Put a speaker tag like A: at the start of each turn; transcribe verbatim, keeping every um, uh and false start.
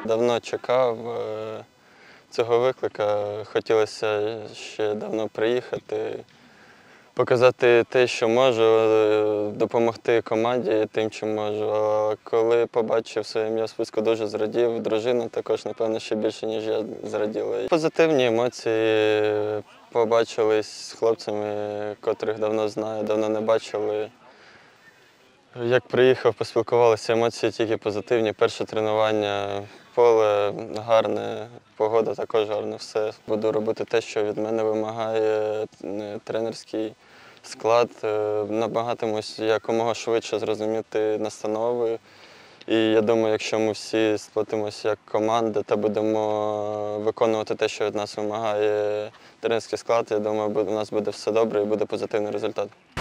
A: Давно чекав е, цього виклика, хотілося ще давно приїхати, показати те, що можу, е, допомогти команді тим, чим можу. А коли побачив своє ім'я в списку, дуже зрадів. Дружина також, напевно, ще більше, ніж я зраділа. Позитивні емоції, побачились з хлопцями, котрих давно знаю, давно не бачили. Як приїхав, поспілкувалися, емоції тільки позитивні. Перше тренування, поле гарне, погода також гарна, все. Буду робити те, що від мене вимагає тренерський склад. Намагатимусь якомога швидше зрозуміти настанови. І я думаю, якщо ми всі сплотимося як команда та будемо виконувати те, що від нас вимагає тренерський склад, я думаю, у нас буде все добре і буде позитивний результат.